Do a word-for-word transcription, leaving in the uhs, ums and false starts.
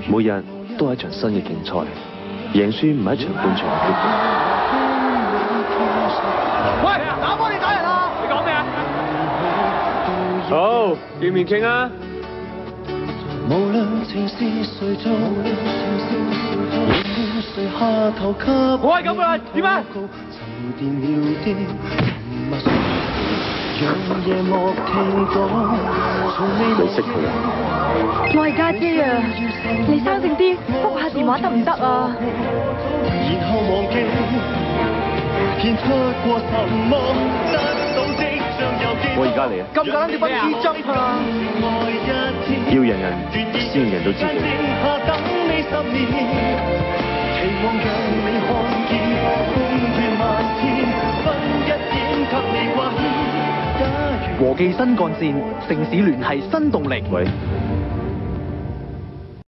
每日都係一場新嘅競賽，贏輸唔係一場半場嘅決定。 喂，打波你打人啊！你講咩啊？ 好，見面傾啊！ 無論情是誰做，誰下頭給我係咁噶啦，點啊？ 沉澱了的默數，讓夜幕聽到，從未你識佢啊？ 我係家姐啊，你生性啲，覆下電話得唔得啊？ 然後忘記，獻出過什麼，得到的像遊記。 我而家嚟啊！ 咁簡單啲分支針啊！ 要贏人先贏到自己。 和記新幹線，城市聯繫新動力。 喂。